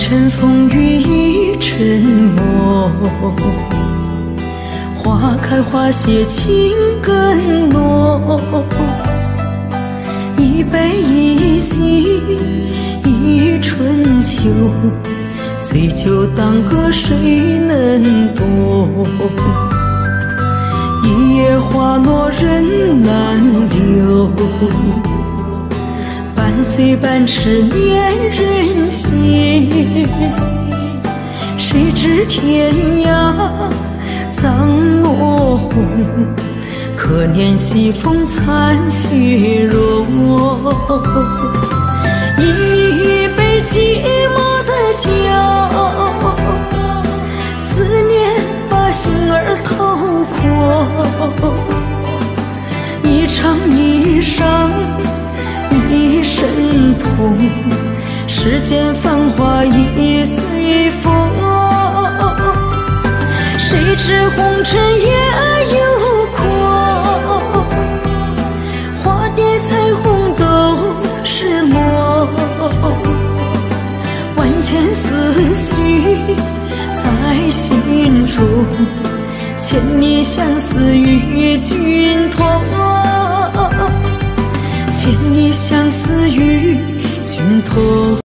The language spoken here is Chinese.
尘风雨一沉默，花开花谢情更浓。一悲一喜一春秋，醉酒当歌谁能懂？一夜花落人难留，半醉半痴恋人心。谁知天涯葬落红，可怜西风残雪融。饮一杯寂寞的酒，思念把心儿掏空。一场一伤一身痛，世间繁华已随风。谁知红尘也有空，花蝶彩虹都是梦。万千思绪在心中，千里相思与君同，千里相思与君同。